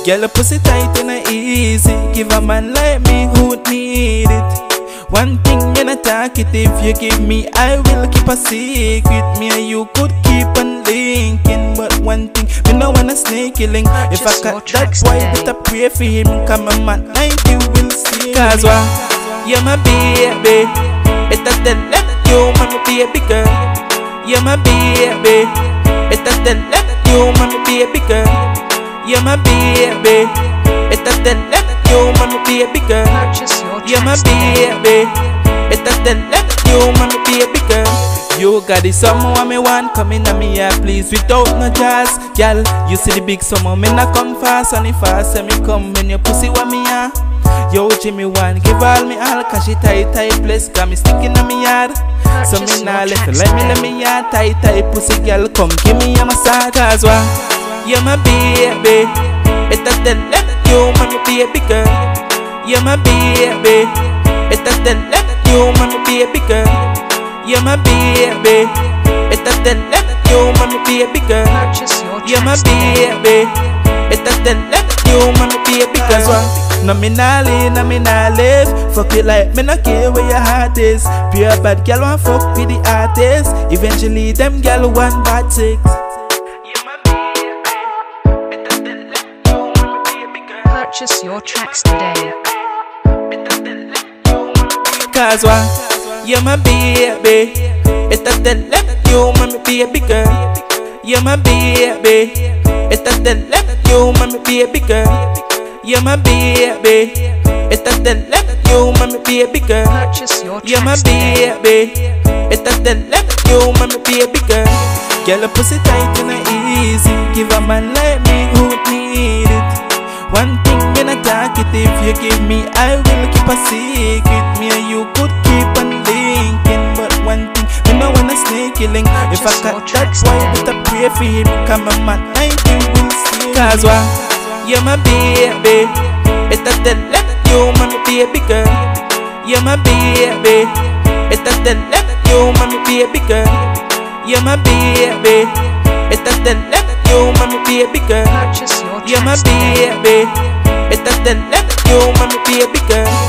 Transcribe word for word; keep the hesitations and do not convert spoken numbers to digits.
Girl, a pussy tight and a easy. Give a man like me who need it. One thing you not talk it, if you give me, I will keep a secret. Me and you could keep on linking, but one thing, me no wanna sneaky link. If I got that boy, better pray for him. Come on, man, ninety will see. Cause why? You're my baby. Better tell them you my baby girl. You're my baby. Better tell them you my baby girl. You're my baby. Better tell them you my baby girl. You're my baby. Better tell them you my baby girl. You got the summer me want coming at me here, please, without no jazz. Girl, you see the big summer, me not come fast, and if I say me come, when your pussy want me here. Yo, Jimmy one, give all me all, cause she tight, tight place, got me sticking on me yard. So me nah left, let me, let me yard, tight, tight pussy, girl, come give me a massage. Cause why? You're my baby. Better tell them you my baby girl. You're my baby. Better tell them you my baby girl. You're my baby. Better tell them you my baby girl. You're my baby. Better tell them you my baby girl. Cause why? No me nah live, no me nah live. Fuck it like me not care where your heart is. Pure bad girl want fuck with the artist. Eventually them girl want bad sex. Purchase your tracks today. Cause why? You're my baby. Better tell them you my baby girl. You're my baby. Better tell them you my baby girl. You're my baby. Better tell them you my baby girl. Purchase your You're my tracks today. baby. Better tell them you my baby girl. Girl, a pussy tight and a easy. Give a man like me who need it. One thing you not talk it, if you give me, I will keep a secret. Me and you could keep on linking, but one thing, me no wanna sneaky link. If I got that boy, better pray for him. Come on, man, ninety will see. Cause why? You're my baby. Better tell them you my baby girl. You're my baby. Better tell them you my baby girl. You're my baby. Better tell them you my baby girl. Purchase your You're my tracks today. baby. Better tell them you my baby girl.